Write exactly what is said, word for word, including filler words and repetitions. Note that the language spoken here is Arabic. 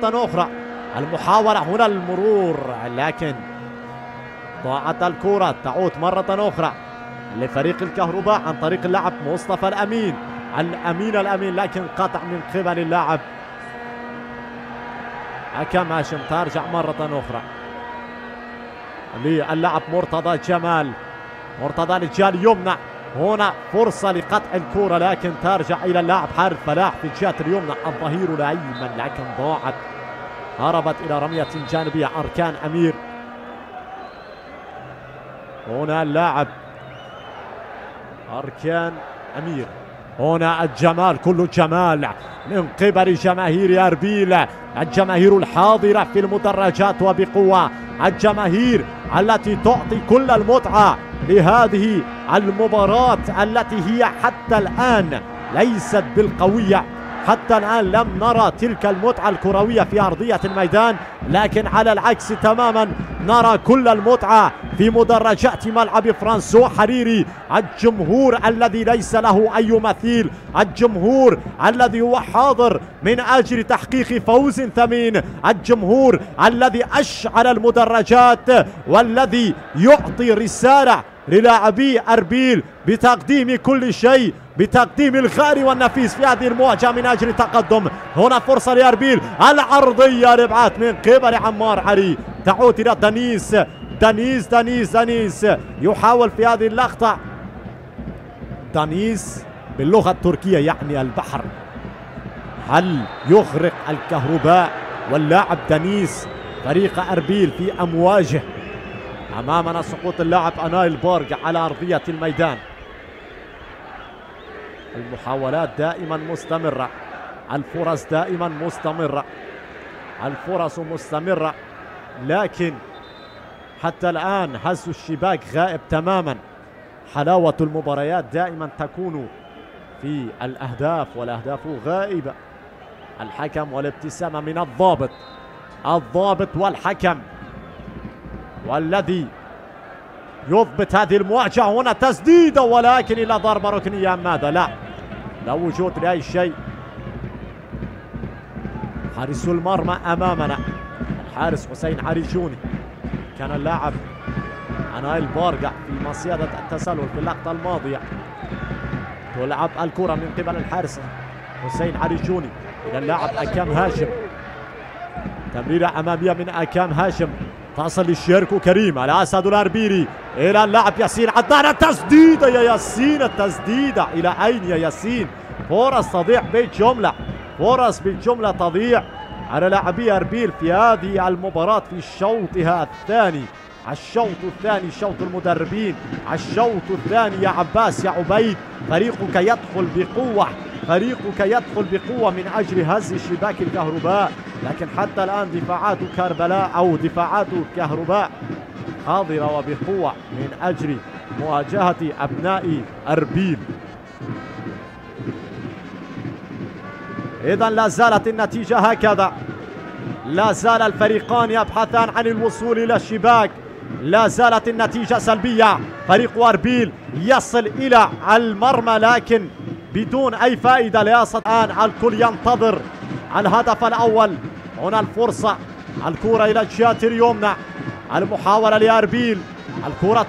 مرة أخرى. المحاولة هنا المرور، لكن ضاعت الكرة. تعود مرة أخرى لفريق الكهرباء عن طريق اللاعب مصطفى الأمين. الأمين الأمين لكن قطع من قبل اللاعب حكم هاشم. ترجع مرة أخرى للاعب مرتضى جمال. مرتضى الجال يمنع، هنا فرصة لقطع الكرة لكن ترجع إلى اللاعب حارث فلاح في الجهة اليمنى الظهير الأيمن، لكن ضاعت، هربت إلى رمية جانبية. أركان أمير، هنا اللاعب أركان أمير. هنا الجمال، كل الجمال من قبل جماهير أربيل، الجماهير الحاضرة في المدرجات وبقوة، الجماهير التي تعطي كل المتعة لهذه المباراة التي هي حتى الآن ليست بالقوية. حتى الآن لم نرى تلك المتعة الكروية في أرضية الميدان، لكن على العكس تماما نرى كل المتعة في مدرجات ملعب فرانسوا حريري. الجمهور الذي ليس له أي مثيل، الجمهور الذي هو حاضر من أجل تحقيق فوز ثمين، الجمهور الذي أشعل المدرجات والذي يعطي رسالة للاعبي أربيل بتقديم كل شيء، بتقديم الغالي والنفيس في هذه المواجهة من أجل التقدم. هنا فرصة لأربيل، العرضية لبعات من قبل عمار علي، تعود إلى دنيس. دنيس دنيس دنيس يحاول في هذه اللقطة. دنيس باللغة التركية يعني البحر. هل يغرق الكهرباء واللاعب دنيس فريق أربيل في أمواجه؟ أمامنا سقوط اللاعب أنايل بورغ على أرضية الميدان. المحاولات دائما مستمرة، الفرص دائما مستمرة، الفرص مستمرة، لكن حتى الآن هز الشباك غائب تماما. حلاوة المباريات دائما تكون في الأهداف، والأهداف غائبة. الحكم والابتسامة من الضابط، الضابط والحكم والذي يضبط هذه المواجهة. هنا تسديدة ولكن إلى ضربة ركنية أم ماذا؟ لا، لا وجود لأي شيء. حارس المرمى أمامنا الحارس حسين عريجوني. كان اللاعب أنايل بورغ في مصيدة التسلل في اللقطة الماضية. تلعب الكرة من قبل الحارس حسين عريجوني إلى اللاعب أكام هاشم. تمريرة أمامية من أكام هاشم تصل للشيركو كريم الأسد الأربيلي إلى اللاعب ياسين عدنان. التسديدة يا ياسين، التسديدة إلى أين يا ياسين؟ فرص تضيع بالجملة، فرص بالجملة تضيع على لاعبي أربيل في هذه المباراة في شوطها الثاني. الشوط الثاني شوط المدربين، الشوط الثاني يا عباس يا عبيد. فريقك يدخل بقوة، فريقك يدخل بقوة من أجل هز شباك الكهرباء، لكن حتى الآن دفاعات كربلاء أو دفاعات كهرباء حاضرة وبقوة من أجل مواجهة أبناء أربيل. إذن لا زالت النتيجة هكذا، لا زال الفريقان يبحثان عن الوصول إلى الشباك، لا زالت النتيجة سلبية. فريق أربيل يصل إلى المرمى لكن بدون أي فائدة. لا يستطيع الآن الكل ينتظر الهدف الأول. هنا الفرصة، الكرة إلى الجهة اليمنى، المحاولة لأربيل، الكرة